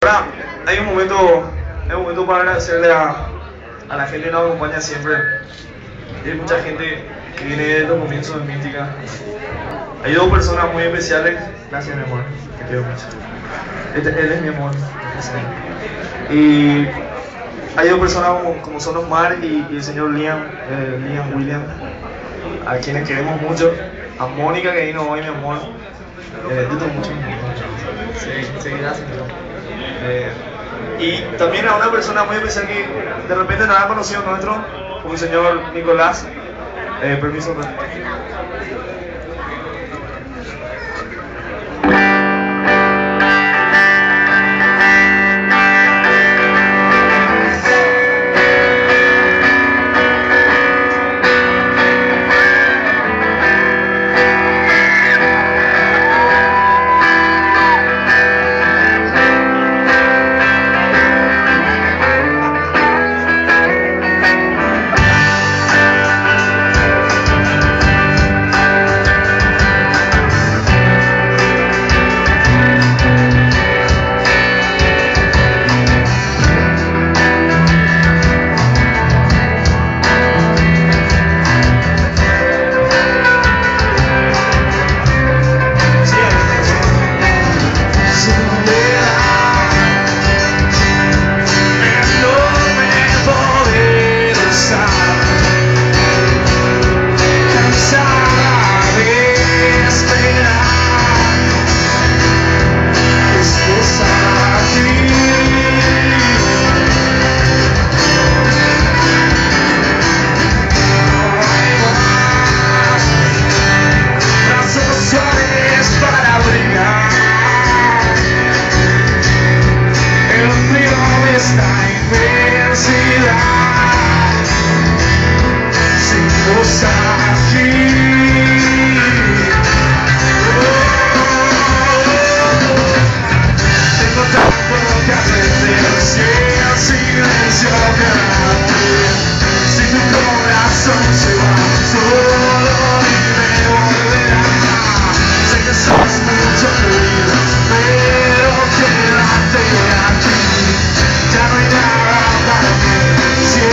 ahora hay un momento para agradecerle a la gente que nos acompaña siempre. Hay mucha gente que viene desde los comienzos de Mística. Hay dos personas muy especiales. Gracias, mi amor, te quiero mucho. Él es mi amor. Y hay dos personas como son Osmar y el señor Liam William, a quienes queremos mucho. A Mónica, que vino hoy, mi amor. Yo tengo mucho mi amor. Sí, gracias, mi amor. Y también a una persona muy especial que de repente no ha conocido nuestro, como el señor Nicolás. Permiso. Ya no hay nada para mí.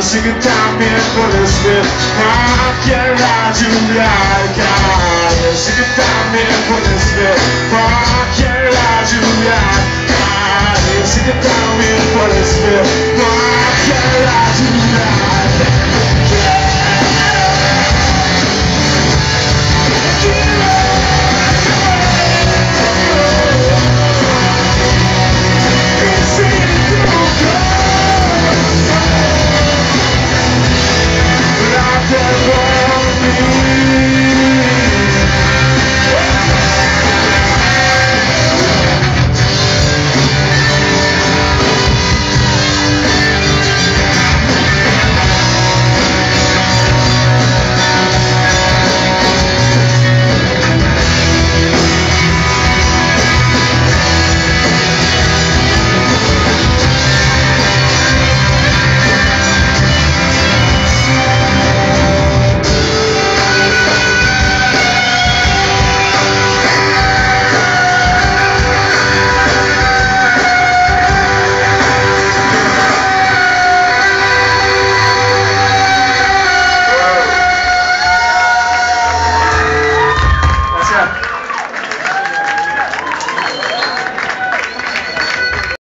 sé que también puedes ver cualquier lluvia caer. Yo sé que también puedes ver cualquier lluvia caer. Yo sé que también puedes ver cualquier lluvia caer.